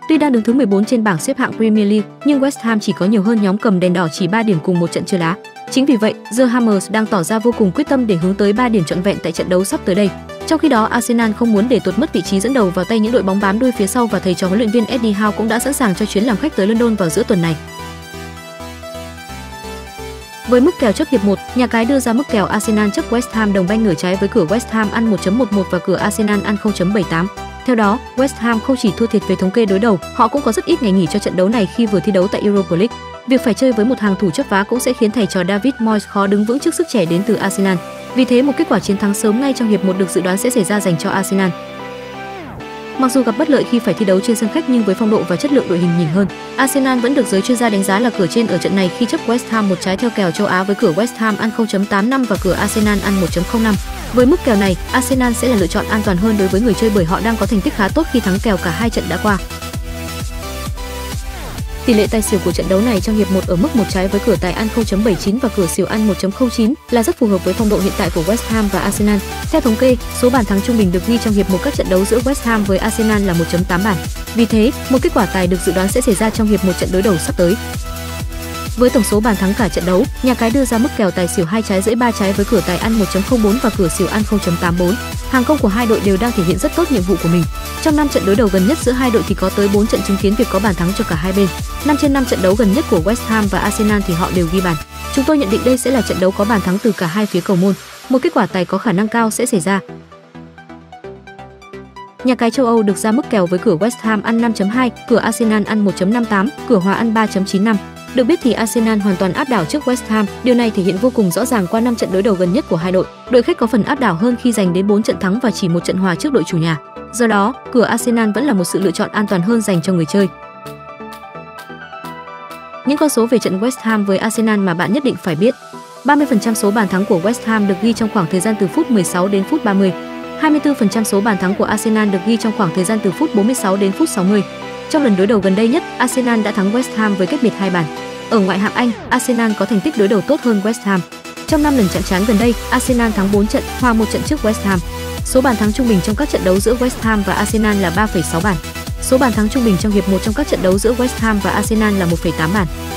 Tuy đang đứng thứ 14 trên bảng xếp hạng Premier League, nhưng West Ham chỉ có nhiều hơn nhóm cầm đèn đỏ chỉ 3 điểm cùng một trận chưa đá. Chính vì vậy, The Hammers đang tỏ ra vô cùng quyết tâm để hướng tới 3 điểm trọn vẹn tại trận đấu sắp tới đây. Trong khi đó, Arsenal không muốn để tuột mất vị trí dẫn đầu vào tay những đội bóng bám đuôi phía sau và thầy trò huấn luyện viên Eddie Howe cũng đã sẵn sàng cho chuyến làm khách tới London vào giữa tuần này. Với mức kèo chấp hiệp 1, nhà cái đưa ra mức kèo Arsenal chấp West Ham đồng banh nửa trái với cửa West Ham ăn 1.11 và cửa Arsenal ăn 0.78. Theo đó, West Ham không chỉ thua thiệt về thống kê đối đầu, họ cũng có rất ít ngày nghỉ cho trận đấu này khi vừa thi đấu tại Europa League. Việc phải chơi với một hàng thủ chấp vá cũng sẽ khiến thầy trò David Moyes khó đứng vững trước sức trẻ đến từ Arsenal. Vì thế, một kết quả chiến thắng sớm ngay trong hiệp 1 được dự đoán sẽ xảy ra dành cho Arsenal. Mặc dù gặp bất lợi khi phải thi đấu trên sân khách nhưng với phong độ và chất lượng đội hình nhìn hơn, Arsenal vẫn được giới chuyên gia đánh giá là cửa trên ở trận này khi chấp West Ham một trái theo kèo châu Á với cửa West Ham ăn 0.85 và cửa Arsenal ăn 1.05. Với mức kèo này, Arsenal sẽ là lựa chọn an toàn hơn đối với người chơi bởi họ đang có thành tích khá tốt khi thắng kèo cả hai trận đã qua. Tỷ lệ tài xỉu của trận đấu này trong hiệp 1 ở mức một trái với cửa tài ăn 0.79 và cửa xỉu ăn 1.09 là rất phù hợp với phong độ hiện tại của West Ham và Arsenal. Theo thống kê, số bàn thắng trung bình được ghi trong hiệp 1 các trận đấu giữa West Ham với Arsenal là 1.8 bàn. Vì thế, một kết quả tài được dự đoán sẽ xảy ra trong hiệp 1 trận đối đầu sắp tới. Với tổng số bàn thắng cả trận đấu, nhà cái đưa ra mức kèo tài xỉu 2 trái rưỡi 3 trái với cửa tài ăn 1.04 và cửa xỉu ăn 0.84. Hàng công của hai đội đều đang thể hiện rất tốt nhiệm vụ của mình. Trong 5 trận đối đầu gần nhất giữa hai đội thì có tới 4 trận chứng kiến việc có bàn thắng cho cả hai bên. 5 trên 5 trận đấu gần nhất của West Ham và Arsenal thì họ đều ghi bàn. Chúng tôi nhận định đây sẽ là trận đấu có bàn thắng từ cả hai phía cầu môn. Một kết quả tài có khả năng cao sẽ xảy ra. Nhà cái châu Âu được ra mức kèo với cửa West Ham ăn 5.2, cửa Arsenal ăn 1.58, cửa hòa ăn 3.95. Được biết thì Arsenal hoàn toàn áp đảo trước West Ham, điều này thể hiện vô cùng rõ ràng qua 5 trận đối đầu gần nhất của hai đội. Đội khách có phần áp đảo hơn khi giành đến 4 trận thắng và chỉ 1 trận hòa trước đội chủ nhà. Do đó, cửa Arsenal vẫn là một sự lựa chọn an toàn hơn dành cho người chơi. Những con số về trận West Ham với Arsenal mà bạn nhất định phải biết. 30% số bàn thắng của West Ham được ghi trong khoảng thời gian từ phút 16 đến phút 30. 24% số bàn thắng của Arsenal được ghi trong khoảng thời gian từ phút 46 đến phút 60. Trong lần đối đầu gần đây nhất, Arsenal đã thắng West Ham với cách biệt 2 bàn. Ở ngoại hạng Anh, Arsenal có thành tích đối đầu tốt hơn West Ham. Trong 5 lần chạm trán gần đây, Arsenal thắng 4 trận, hòa 1 trận trước West Ham. Số bàn thắng trung bình trong các trận đấu giữa West Ham và Arsenal là 3,6 bàn. Số bàn thắng trung bình trong hiệp 1 trong các trận đấu giữa West Ham và Arsenal là 1,8 bàn.